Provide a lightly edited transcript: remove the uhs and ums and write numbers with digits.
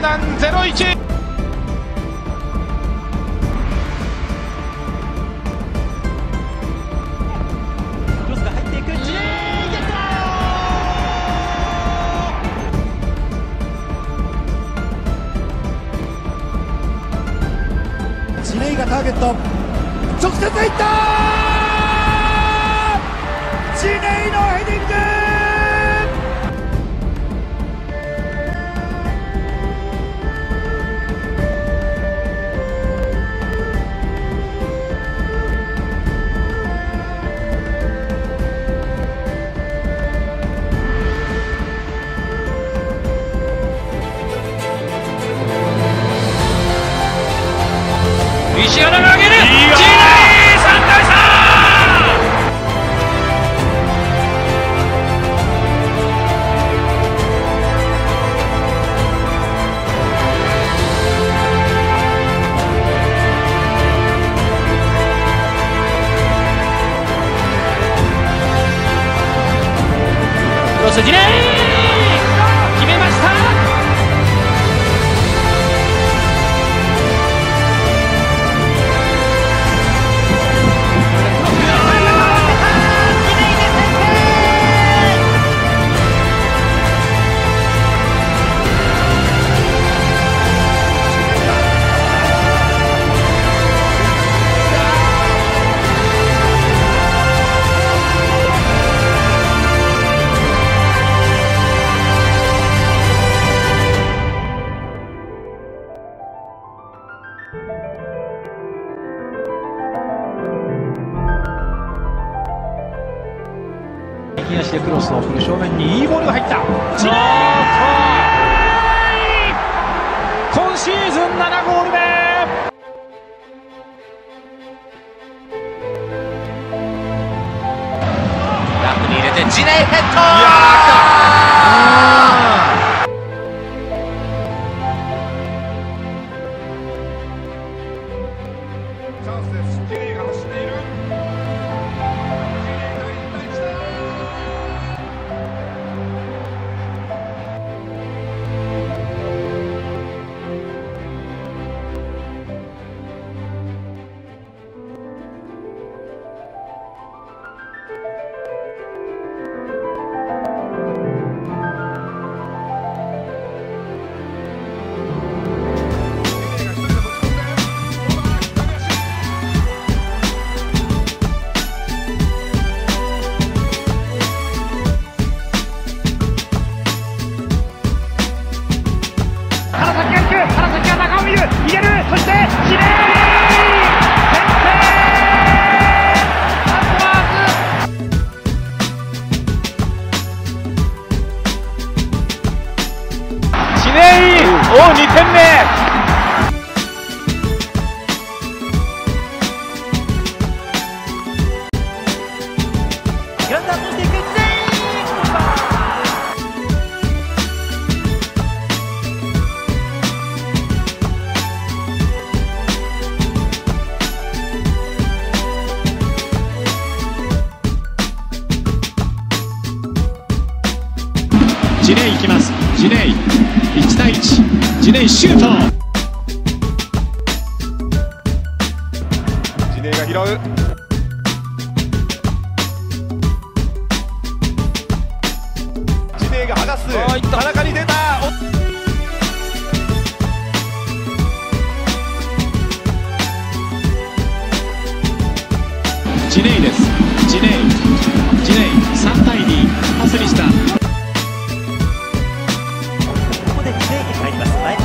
団0-1。 クロスが入っていく。ジネイゲット。 ジネイがターゲット、直接いった。ジネイのヘディング。 石原が上げる。ジネイ3対3。クロスジネイ決めました。右足でクロスを送る。正面にいいボールが入った。ジネイ今シーズン7ゴール目。 ラフに入れてジネイヘッド。 チャンスです。ジネイが走っている。2点目。 グラウンダー通していく。 ジネイ行きます。ジネイ1対1。ジネイシュート。 ジネイが拾う。ジネイが剥がす。田中に出た。 ジネイです。ジネイ3対2。パスにした。 ここでジネイに入ります。